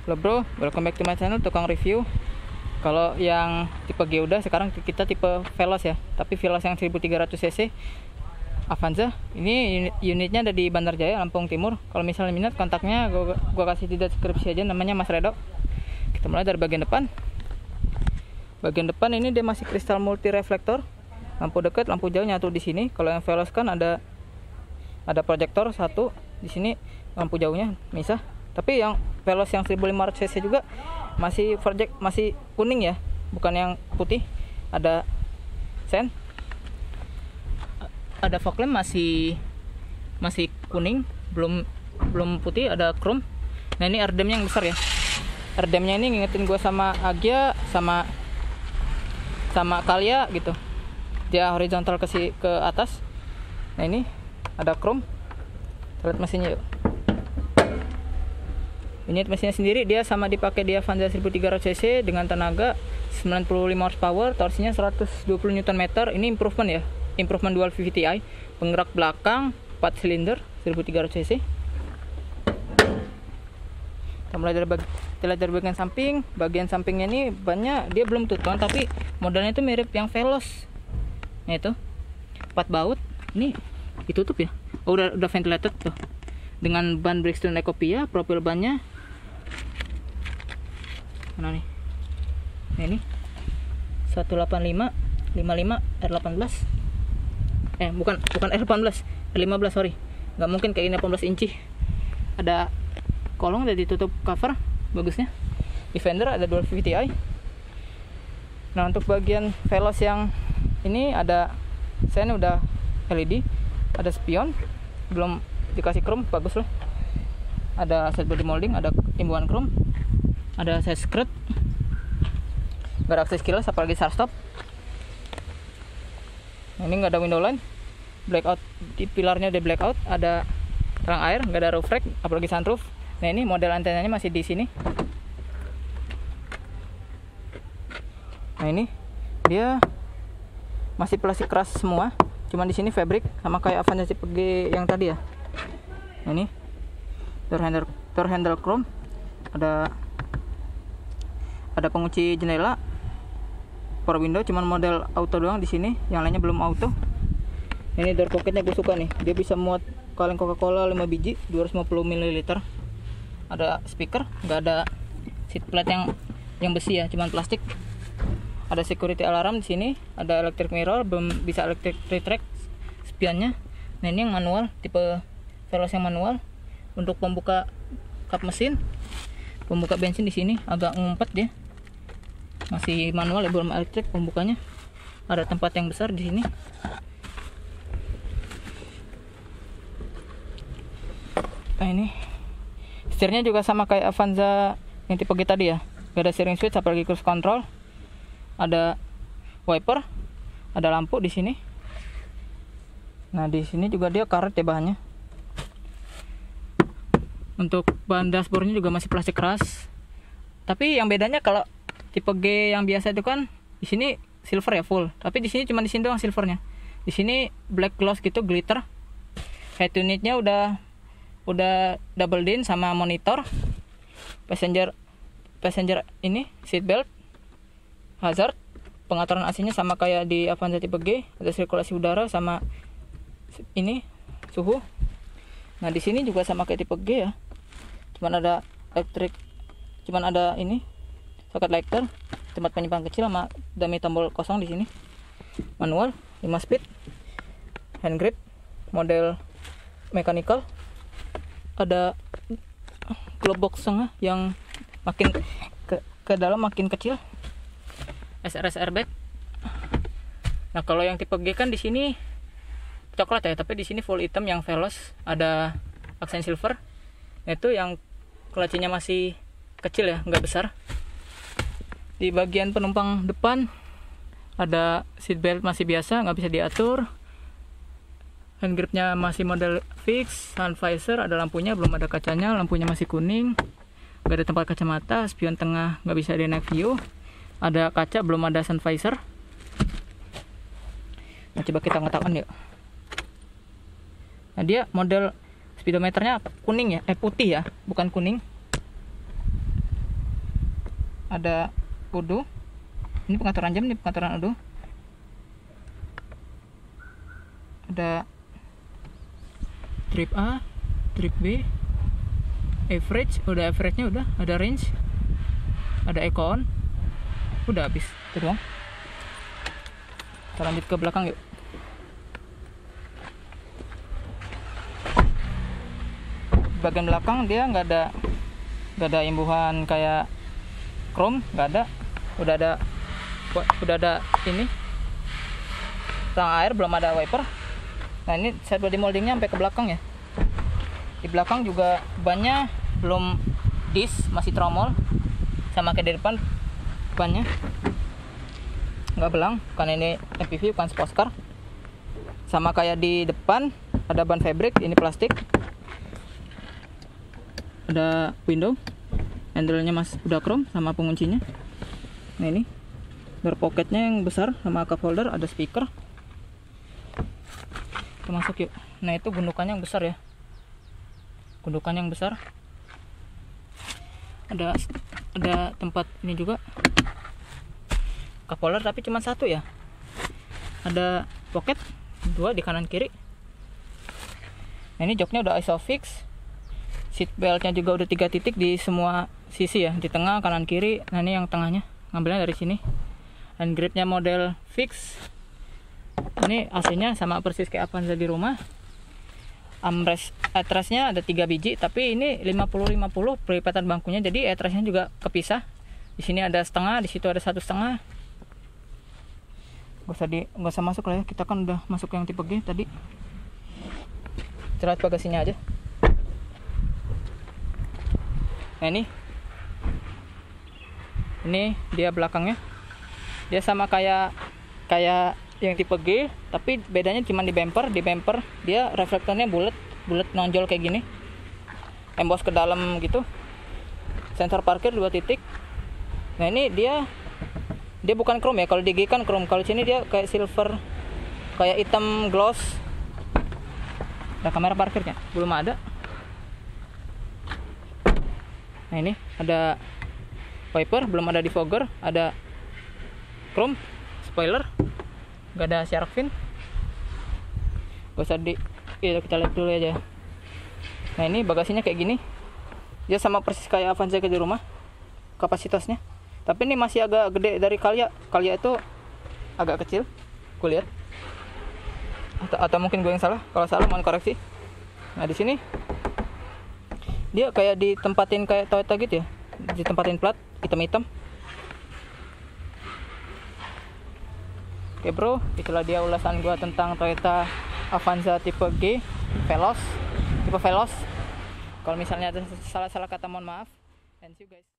Halo bro, welcome back to my channel Tukang Review. Kalau yang tipe G udah, sekarang kita tipe Veloz ya. Tapi Veloz yang 1300 cc Avanza. Ini unitnya ada di Bandar Jaya, Lampung Timur. Kalau misalnya minat, kontaknya gua kasih di deskripsi aja, namanya Mas Redo. Kita mulai dari bagian depan. Bagian depan ini dia masih kristal multi reflektor. Lampu dekat, lampu jauh nyatu di sini. Kalau yang Veloz kan ada proyektor satu di sini, lampu jauhnya misah. Tapi yang Veloz yang 1500 cc juga masih project, masih kuning ya, bukan yang putih. Ada sen, ada fog lamp masih kuning, belum putih, ada chrome. Nah ini ardemnya yang besar ya. Ardemnya ini ngingetin gue sama Agia sama Kalia gitu. Dia horizontal ke atas. Nah ini ada chrome. Lihat mesinnya yuk. Unit mesinnya sendiri dia sama dipakai di Avanza 1300 cc dengan tenaga 95 horsepower, torsinya 120 Nm. Ini improvement ya, improvement dual VVTi. Penggerak belakang 4 silinder 1300 cc. Kita mulai dari bagian samping. Bagian sampingnya ini bannya dia belum tutupan, tapi modelnya itu mirip yang Veloz. Nah itu 4 baut. Ini ditutup ya. Oh, udah ventilated tuh. Dengan ban Bridgestone Ecopia, profil bannya mana nih? Nah, ini 185 55 R18. Bukan R18, R15 sorry. Nggak mungkin kayak ini 18 inci. Ada kolong udah ditutup cover, bagusnya. Di fender ada dual VVTi. Nah, untuk bagian Veloz yang ini ada sen udah LED, ada spion, belum dikasih chrome, bagus loh. Ada set body molding, ada imbuhan chrome, ada side skirt, nggak ada akses kilas apalagi start stop. Nah, ini nggak ada window line, blackout di pilarnya, ada blackout, ada terang air, nggak ada roof rack apalagi sunroof. Nah ini model antenanya masih di sini. Nah ini dia masih plastik keras semua, cuman di sini fabric sama kayak Avanza tipe G yang tadi ya. Nah, ini door handle chrome, ada pengunci jendela, power window, cuman model auto doang di sini, yang lainnya belum auto. Ini door pocketnya gue suka nih, dia bisa muat kaleng Coca-Cola 5 biji 250 ml. Ada speaker, nggak ada seat plate yang besi ya, cuman plastik. Ada security alarm di sini, ada electric mirror, belum bisa electric retract spionnya. Nah ini yang manual, tipe Veloz yang manual. Untuk pembuka kap mesin, pembuka bensin di sini agak ngumpet dia, masih manual ya, belum elektrik pembukanya. Ada tempat yang besar di sini. Nah ini setirnya juga sama kayak Avanza yang tipe G tadi ya, gak ada steering switch apalagi cruise control. Ada wiper, ada lampu di sini. Nah di sini juga dia karet ya bahannya. Untuk bahan dashboardnya juga masih plastik keras. Tapi yang bedanya kalau tipe G yang biasa itu kan di sini silver ya full. Tapi di sini cuma di sini doang silvernya. Di sini black gloss gitu, glitter. Head unitnya udah double din sama monitor. Passenger ini seat belt, hazard, pengaturan AC-nya sama kayak di Avanza tipe G, ada sirkulasi udara sama ini suhu. Nah di sini juga sama kayak tipe G ya, cuman ada elektrik, cuman ada ini soket lighter, tempat penyimpanan kecil sama dummy tombol kosong di sini. Manual 5 speed, hand grip, model mechanical. Ada glove box tengah yang makin ke dalam makin kecil. SRS airbag. Nah kalau yang tipe G kan di sini coklat ya, tapi di sini full hitam yang Veloz, ada aksen silver. Nah, itu yang klacinya masih kecil ya, nggak besar. Di bagian penumpang depan ada seat belt masih biasa, nggak bisa diatur. Hand gripnya masih model fix, sun visor, ada lampunya, belum ada kacanya, lampunya masih kuning. Nggak ada tempat kacamata, spion tengah nggak bisa di night view. Ada kaca, belum ada sun visor. Nah coba kita ngetakan yuk. Nah dia model speedometernya kuning ya, putih ya, bukan kuning. ada udu. Ini pengaturan jam, ini pengaturan udu. Ada trip A, trip B, average, udah average-nya udah, ada range, ada eco on. Udah habis, itu doang. Kita lanjut ke belakang yuk. Bagian belakang dia nggak ada imbuhan kayak chrome, nggak ada. Udah ada ini tang air, belum ada wiper. Nah ini set body moldingnya sampai ke belakang ya. Di belakang juga bannya belum disc, masih tromol, sama kayak di depan bannya nggak belang karena ini MPV bukan sports car. Sama kayak di depan ada ban fabric, ini plastik. Ada window, handle-nya udah chrome sama penguncinya. Nah ini door pocketnya yang besar sama cup holder, ada speaker. Kita masuk yuk. Nah itu gundukannya yang besar ya, gundukan yang besar. Ada tempat ini juga cup holder, tapi cuma satu ya. Ada pocket dua di kanan kiri. Nah ini joknya udah isofix. Seat beltnya juga udah 3 titik di semua sisi ya, di tengah, kanan, kiri. Nah ini yang tengahnya ngambilnya dari sini. Dan gripnya model fix. Ini AC-nya sama persis kayak Avanza di rumah. Headrestnya ada 3 biji, tapi ini 50-50 perlipatan bangkunya, jadi headrestnya juga kepisah. Di sini ada setengah, di situ ada 1,5. Gak usah masuk lah ya, kita kan udah masuk yang tipe G tadi. Kita lihat bagasinya aja. Nah ini dia belakangnya. Dia sama kayak yang tipe G, tapi bedanya cuma di bumper. Di bumper dia reflektornya bulat nonjol kayak gini, emboss ke dalam gitu. Sensor parkir 2 titik. Nah ini dia bukan chrome ya. Kalau di G kan chrome, kalau sini dia kayak silver, kayak hitam gloss. Ada kamera parkirnya belum ada. Nah ini ada wiper, belum ada defogger, ada chrome, spoiler, nggak ada shark fin. Gak usah kita lihat dulu aja. Nah ini bagasinya kayak gini. Dia sama persis kayak Avanza di rumah kapasitasnya. Tapi ini masih agak gede dari Calya. Calya itu agak kecil, gue lihat. Atau mungkin gue yang salah. Kalau salah mohon koreksi. Nah di sini dia kayak ditempatin kayak Toyota gitu ya, ditempatin plat hitam-hitam. Oke bro, itulah dia ulasan gua tentang Toyota Avanza tipe G Veloz, tipe Veloz. Kalau misalnya ada salah-salah kata mohon maaf. And see you guys.